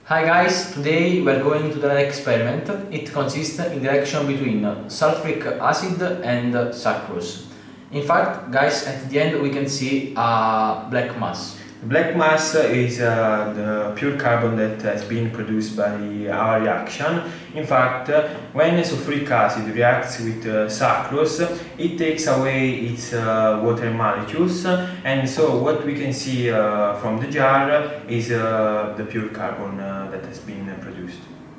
Hi guys, today we are going to do an experiment. It consists in the reaction between sulfuric acid and sucrose. In fact, guys, at the end we can see a black mass. The black mass is the pure carbon that has been produced by our reaction. In fact, when sulfuric acid reacts with sucrose, it takes away its water molecules, and so what we can see from the jar is the pure carbon that has been produced.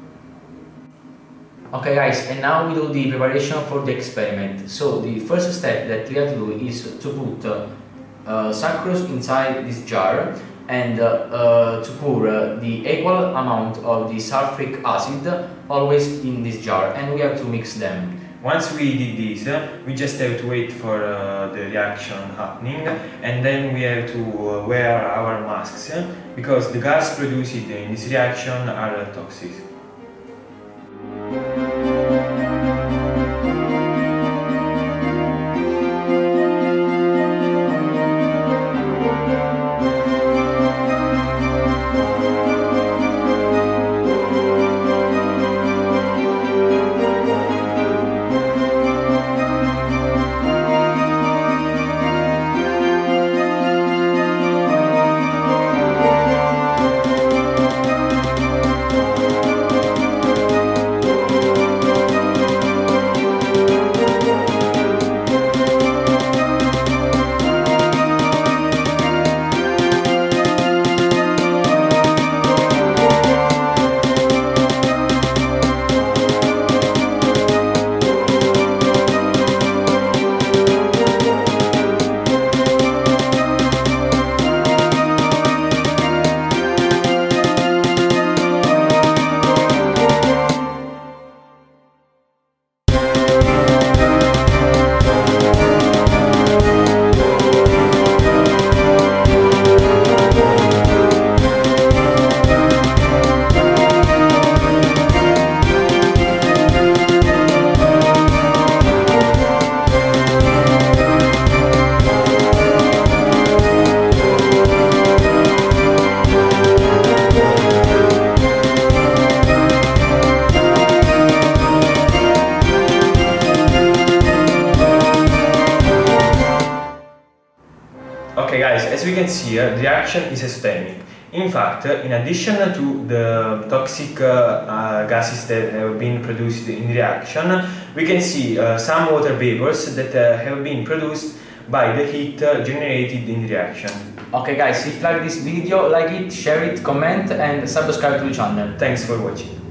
Okay guys, and now we do the preparation for the experiment. So the first step that we have to do is to put sucrose inside this jar and to pour the equal amount of the sulfuric acid always in this jar, and we have to mix them. Once we did this, we just have to wait for the reaction happening, and then we have to wear our masks because the gas produced in this reaction are toxic. Okay guys, as we can see, the reaction is exothermic. In fact, in addition to the toxic gases that have been produced in the reaction, we can see some water vapors that have been produced by the heat generated in the reaction. Okay guys, if you like this video, like it, share it, comment and subscribe to the channel. Thanks for watching.